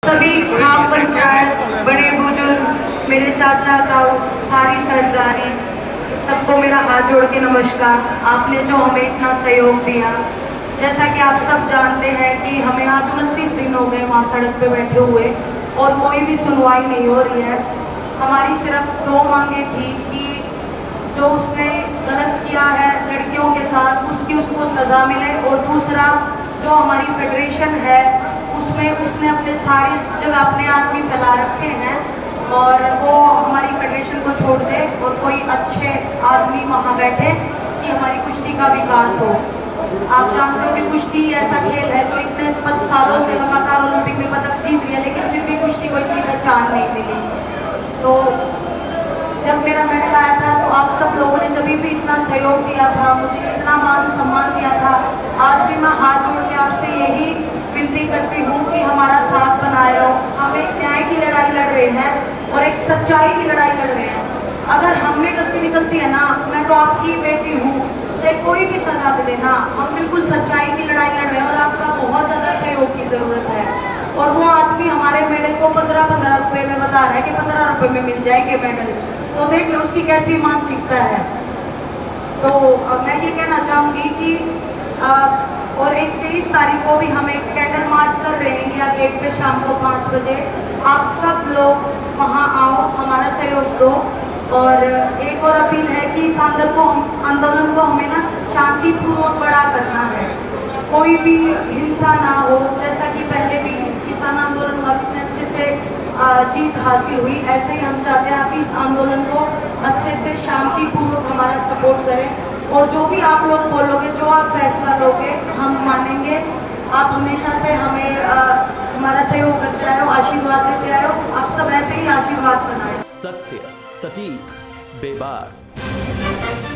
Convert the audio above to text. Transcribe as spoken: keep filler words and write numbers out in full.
सभी ग्राम पंचायत, बड़े बुजुर्ग, मेरे चाचा ताऊ, सारी सरदारी, सबको मेरा हाथ जोड़ के नमस्कार। आपने जो हमें इतना सहयोग दिया, जैसा कि आप सब जानते हैं कि हमें आज उनतीस दिन हो गए वहाँ सड़क पे बैठे हुए और कोई भी सुनवाई नहीं हो रही है। हमारी सिर्फ दो मांगे थी कि जो उसने गलत किया है लड़कियों के साथ, उसकी उसको सजा मिले, और दूसरा जो हमारी फेडरेशन है उसमें उसने अपने सारी जगह अपने आदमी फैला रखे हैं और वो हमारी फेडरेशन को छोड़ दे और कोई अच्छे आदमी वहाँ बैठे कि हमारी कुश्ती का विकास हो। आप जानते हो कि कुश्ती ऐसा खेल है जो इतने पाँच सालों से लगातार ओलंपिक में पदक जीत रही है, लेकिन फिर भी कुश्ती को इतनी पहचान नहीं मिली। तो जब मेरा मेडल आया था तो आप सब लोगों ने जब भी इतना सहयोग दिया था, मुझे इतना मान सम्मान दिया था, आज भी मैं हाथ जोड़ के आपसे यही विनती करती हूँ कि हमारा साथ बनाए रहो। हम एक न्याय की लड़ाई लड़ रहे हैं और एक सच्चाई की लड़ाई लड़ रहे हैं। अगर हम में गलती निकलती है ना, मैं तो आपकी बेटी हूँ, चाहे कोई भी सजा दे देना, हम बिल्कुल सच्चाई की लड़ाई लड़ रहे हैं और आपका बहुत ज्यादा सहयोग की जरूरत है। और वो आदमी हमारे मेडल को पंद्रह पंद्रह रुपए में बता रहा है कि पंद्रह रुपए में मिल जाएंगे मेडल, तो देख लो उसकी कैसी मानसिकता है। तो मैं ये कहना चाहूंगी कि आ, और एक तेईस तारीख को भी हम एक कैंडल मार्च कर रहे हैं इंडिया गेट पे शाम को पाँच बजे। आप सब लोग वहाँ आओ, हमारा सहयोग दो। और एक और अपील है कि इस आंदोलन को हम आंदोलन को हमें ना शांतिपूर्वक बड़ा करना है, कोई भी हिंसा ना हो। जैसा कि पहले भी किसान आंदोलन हुआ, कितने अच्छे से जीत हासिल हुई, ऐसे ही हम चाहते हैं आप इस आंदोलन को अच्छे से शांतिपूर्वक हमारा सपोर्ट करें। और जो भी आप लोग बोलोगे, जो आप फैसला लोगे, हम मानेंगे। आप हमेशा से हमें आ, हमारा सहयोग करते आए हो, आशीर्वाद देते आए हो, आप सब ऐसे ही आशीर्वाद बनाए। सत्य, सटीक, बेबाक।